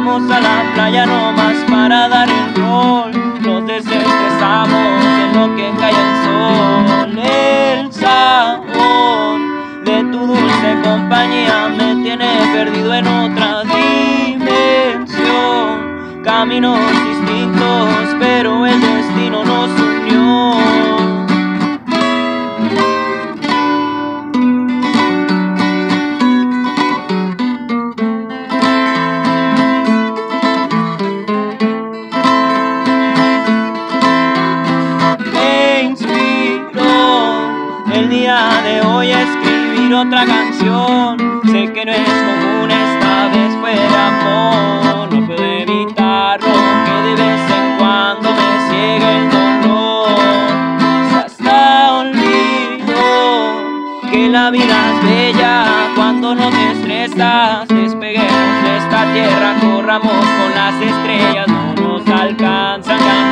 Vamos a la playa nomás para dar el rol. Nos desestresamos en lo que cae el sol. El sabor de tu dulce compañía me tiene perdido en otra dimensión. Caminos distintos, pero el destino nos unió. El día de hoy escribir otra canción. Sé que no es común, esta vez fue de amor. No puedo evitarlo, que de vez en cuando me ciega el dolor. Hasta olvido que la vida es bella cuando no te estresas. Despeguemos de esta tierra, corramos con las estrellas. No nos alcanzan